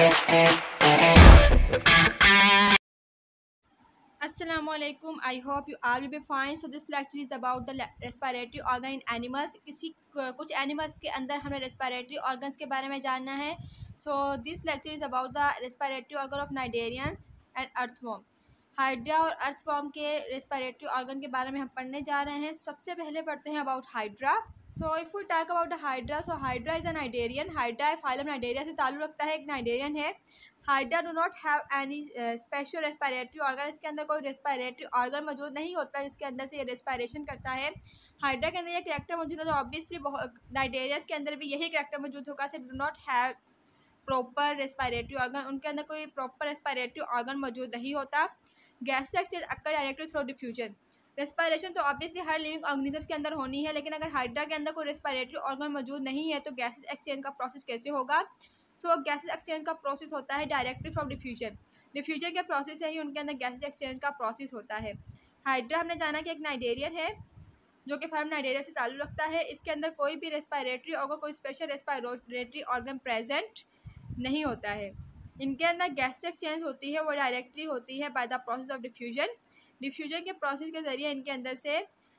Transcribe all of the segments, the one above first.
Assalamualaikum. I hope you all will be fine. So this lecture is about the respiratory organ in animals. कुछ animals के अंदर हमें respiratory organs के बारे में जानना है. So this lecture is about the respiratory organ of cnidaриans and earthworm. Hydra और अर्थवॉर्म के रेस्पिरेटरी ऑर्गन के बारे में हम पढ़ने जा रहे हैं. सबसे पहले पढ़ते हैं about hydra. So if we talk about the hydra, so hydra is a cnidarian. Hydra phylum cnidaria से ताल्लुक़ रखता है, एक नाइडेरियन है. Hydra do not have any special respiratory organ. इसके अंदर कोई रेस्पिरेटरी ऑर्गन मौजूद नहीं होता जिसके अंदर से ये रेस्पिरेशन करता है. हाइड्रा के अंदर ये करैक्टर मौजूद है, तो ऑब्वियसली नाइडेरियस के अंदर भी यही करैक्टर मौजूद होगा. सिर्फ do not have proper respiratory organ. उनके अंदर कोई प्रॉपर रेस्पिरेटरी ऑर्गन मौजूद नहीं होता. Gas exchange occur directly through diffusion. Respiration तो ऑब्वियसली हर लिविंग ऑर्गेनिज्म के अंदर होनी है, लेकिन अगर हाइड्रा के अंदर कोई रेस्पिरेटरी ऑर्गन मौजूद नहीं है तो गैसेस एक्सचेंज का प्रोसेस कैसे होगा. सो गैसेस एक्सचेंज का प्रोसेस होता है डायरेक्टली फ्रॉम डिफ्यूजन. डिफ्यूजन के प्रोसेस से ही उनके अंदर गैसेस एक्सचेंज का प्रोसेस होता है. हाइड्रा हमने जाना कि एक नाइडेरियन है जो कि फार्म नाइडेरिया से ताल्लुक़ रखता है. इसके अंदर कोई भी रेस्पिरेटरी ऑर्गन, कोई स्पेशल रेस्पिरेटरी ऑर्गन प्रेजेंट नहीं होता है. इनके अंदर गैस एक्सचेंज होती है, वो डायरेक्टली होती है by the process of diffusion. Diffusion के प्रोसेस के ज़रिए इनके अंदर से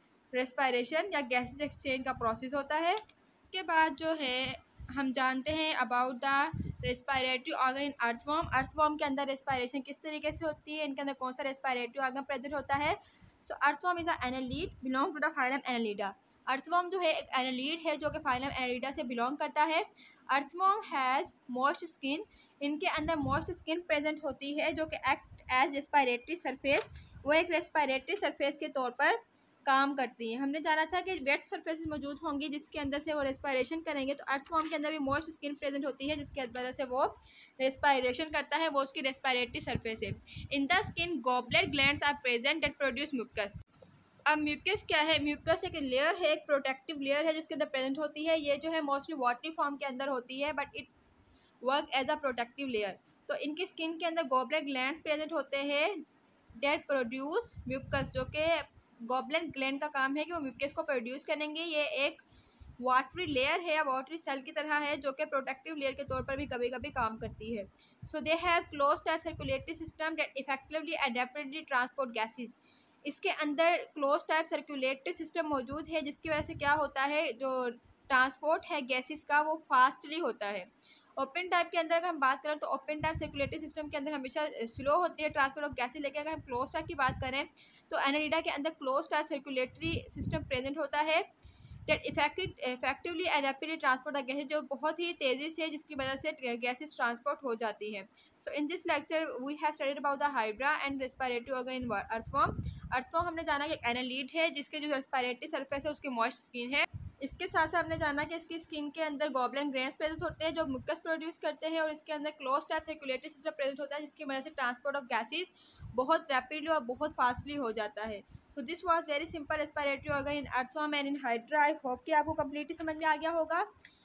रेस्पिरेशन या गैसेस एक्सचेंज का प्रोसेस होता है. उसके बाद जो है हम जानते हैं about the respiratory organ in earthworm. Earthworm के अंदर रेस्पिरेशन किस तरीके से होती है, इनके अंदर कौन सा रेस्पिरेटरी ऑर्गन प्रेजेंट होता है. So earthworm is a annelid belong to the phylum annelida. Earthworm जो है एक एनालीड है जो कि फाइलम एनालीडा से बिलोंग करता है. Earthworm has moist skin. इनके अंदर मॉइस्ट स्किन प्रेजेंट होती है जो कि एक्ट एज रेस्पिरेटरी सरफेस. वो एक रेस्पिरेटरी सरफेस के तौर पर काम करती हैं. हमने जाना था कि वेट सरफेस मौजूद होंगी जिसके अंदर से वो रेस्पिरेशन करेंगे, तो अर्थवॉर्म के अंदर भी मॉइस्ट स्किन प्रेजेंट होती है जिसके वजह से वो रेस्पिरेशन करता है. वो उसकी रेस्पिरेटरी सरफेस है. In the skin goblet glands are present that produce mucus. अब म्यूकस क्या है. म्यूकस एक लेयर है, एक प्रोटेक्टिव लेयर है जिसके अंदर प्रेजेंट होती है. ये जो है मोस्टली वाटरी फॉर्म के अंदर होती है, but it work as a protective layer. तो इनकी स्किन के अंदर गॉबलेट ग्लैंड्स प्रेजेंट होते हैं डेट प्रोड्यूस म्यूकस, जो कि गॉबलेट ग्लैंड का काम है कि वो म्यूकस को प्रोड्यूस करेंगे. ये एक वाटरी लेयर है या वाटरी सेल की तरह है जो कि प्रोटेक्टिव लेयर के तौर पर भी कभी कभी काम करती है. So they have close type circulatory system that effectively adaptedly transport gases. इसके अंदर क्लोज टाइप सर्कुलेटरी सिस्टम मौजूद है जिसकी वजह से क्या होता है, जो ट्रांसपोर्ट है गैसेज का वो फास्टली होता है. ओपन टाइप के अंदर अगर हम बात करें तो ओपन टाइप सर्कुलेटरी सिस्टम के अंदर हमेशा स्लो होती है ट्रांसपोर्ट ऑफ गैसेज. लेकिन अगर हम क्लोज टाइप की बात करें तो एनालिडा के अंदर close type circulatory system present होता है that effectively and rapidly transport the gases, जो बहुत ही तेज़ी से जिसकी वजह से गैसेज ट्रांसपोर्ट हो जाती हैं. So in this lecture we have studied about the hydra and respiratory organ in earthworm. Earthworm हमने जाना कि एनालीड है जिसके जो रेस्पिरेटरी सरफेस है उसकी मॉइस्ट स्किन है. इसके साथ साथ हमने जाना कि इसकी स्किन के अंदर गॉबलेट ग्लैंड्स प्रेजेंट होते हैं जो म्यूकस प्रोड्यूस करते हैं, और इसके अंदर close type circulatory system present होता है जिसकी वजह से ट्रांसपोर्ट ऑफ गैसेज बहुत रैपिडली और बहुत फास्टली हो जाता है. So this was very simple respiratory organ in earthworm and in hydra. I hope कि आपको कम्प्लीटली समझ में आ गया होगा.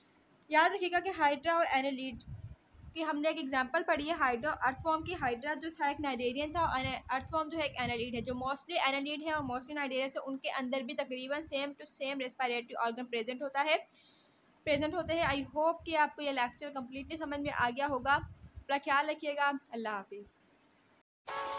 याद रखिएगा कि हाइड्रा और एनालीड कि हमने एक एग्जांपल पढ़ी है हाइड्रा अर्थवॉर्म की. हाइड्रा जो था एक नाइडेरियन था और अर्थवॉर्म जो है एक एनालीड है. जो मोस्टली एनालीड है और मोस्टली नाइडेरियन है उनके अंदर भी तकरीबन same to same respiratory organ present होते हैं. आई होप कि आपको ये लेक्चर कम्प्लीटली समझ में आ गया होगा. अपना ख्याल रखिएगा. अल्लाह हाफिज़.